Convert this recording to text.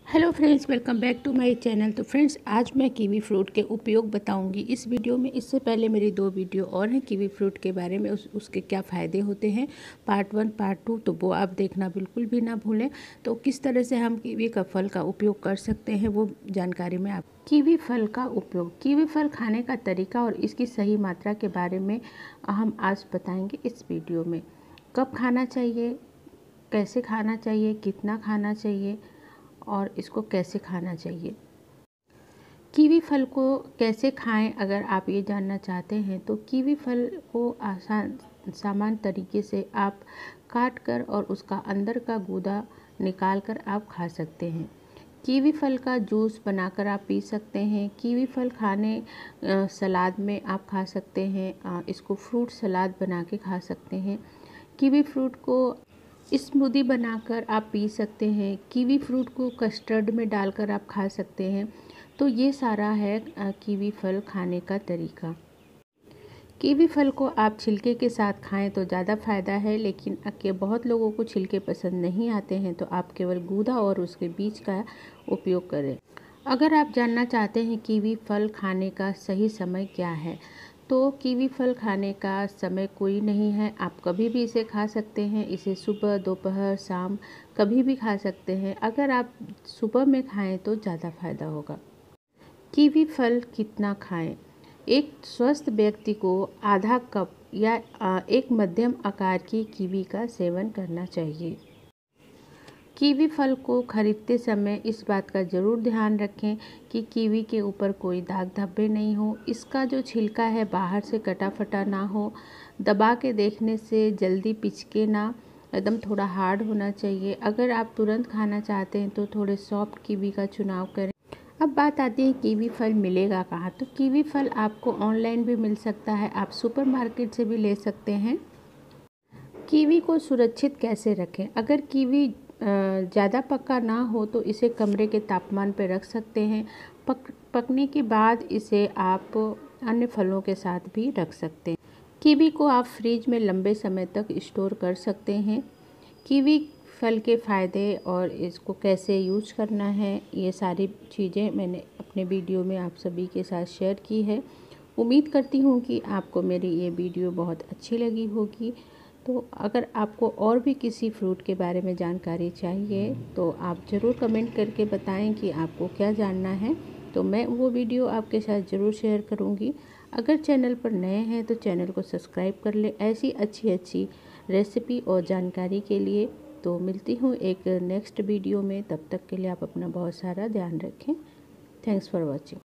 Hello friends, welcome back to my channel. तो friends, आज मैं कीवी फ्रूट के उपयोग बताऊंगी इस वीडियो में। इससे पहले मेरी 2 वीडियो और हैं कीवी फ्रूट के बारे में, उसके क्या फ़ायदे होते हैं, पार्ट 1 पार्ट 2, तो वो आप देखना बिल्कुल भी ना भूलें। तो किस तरह से हम कीवी का फल का उपयोग कर सकते हैं वो जानकारी में आप कीवी फल का उपयोग, कीवी फल खाने का तरीका और इसकी सही मात्रा के बारे में हम आज बताएंगे इस वीडियो में। कब खाना चाहिए, कैसे खाना चाहिए, कितना खाना चाहिए और इसको कैसे खाना चाहिए। कीवी फल को कैसे खाएं, अगर आप ये जानना चाहते हैं तो कीवी फल को सामान्य तरीके से आप काट कर और उसका अंदर का गूदा निकाल कर आप खा सकते हैं। कीवी फल का जूस बनाकर आप पी सकते हैं। कीवी फल खाने सलाद में आप खा सकते हैं। इसको फ्रूट सलाद बना के खा सकते हैं। कीवी फ्रूट को स्मूदी बनाकर आप पी सकते हैं। कीवी फ्रूट को कस्टर्ड में डालकर आप खा सकते हैं। तो ये सारा है कीवी फल खाने का तरीका। कीवी फल को आप छिलके के साथ खाएं तो ज़्यादा फ़ायदा है, लेकिन बहुत लोगों को छिलके पसंद नहीं आते हैं, तो आप केवल गूदा और उसके बीज का उपयोग करें। अगर आप जानना चाहते हैं कीवी फल खाने का सही समय क्या है, तो कीवी फल खाने का समय कोई नहीं है। आप कभी भी इसे खा सकते हैं। इसे सुबह, दोपहर, शाम कभी भी खा सकते हैं। अगर आप सुबह में खाएं तो ज़्यादा फ़ायदा होगा। कीवी फल कितना खाएं? एक स्वस्थ व्यक्ति को आधा कप या एक मध्यम आकार की कीवी का सेवन करना चाहिए। कीवी फल को खरीदते समय इस बात का ज़रूर ध्यान रखें कि कीवी के ऊपर कोई दाग धब्बे नहीं हो। इसका जो छिलका है बाहर से कटा फटा ना हो। दबा के देखने से जल्दी पिचके ना, एकदम थोड़ा हार्ड होना चाहिए। अगर आप तुरंत खाना चाहते हैं तो थोड़े सॉफ्ट कीवी का चुनाव करें। अब बात आती है कीवी फल मिलेगा कहाँ। तो कीवी फल आपको ऑनलाइन भी मिल सकता है, आप सुपरमार्केट से भी ले सकते हैं। कीवी को सुरक्षित कैसे रखें? अगर कीवी ज़्यादा पका ना हो तो इसे कमरे के तापमान पर रख सकते हैं। पकने के बाद इसे आप अन्य फलों के साथ भी रख सकते हैं। कीवी को आप फ्रिज में लंबे समय तक स्टोर कर सकते हैं। कीवी फल के फ़ायदे और इसको कैसे यूज करना है, ये सारी चीज़ें मैंने अपने वीडियो में आप सभी के साथ शेयर की है। उम्मीद करती हूँ कि आपको मेरी ये वीडियो बहुत अच्छी लगी होगी। तो अगर आपको और भी किसी फ्रूट के बारे में जानकारी चाहिए तो आप ज़रूर कमेंट करके बताएं कि आपको क्या जानना है, तो मैं वो वीडियो आपके साथ ज़रूर शेयर करूँगी। अगर चैनल पर नए हैं तो चैनल को सब्सक्राइब कर ले ऐसी अच्छी रेसिपी और जानकारी के लिए। तो मिलती हूँ एक नेक्स्ट वीडियो में, तब तक के लिए आप अपना बहुत सारा ध्यान रखें। Thanks for watching.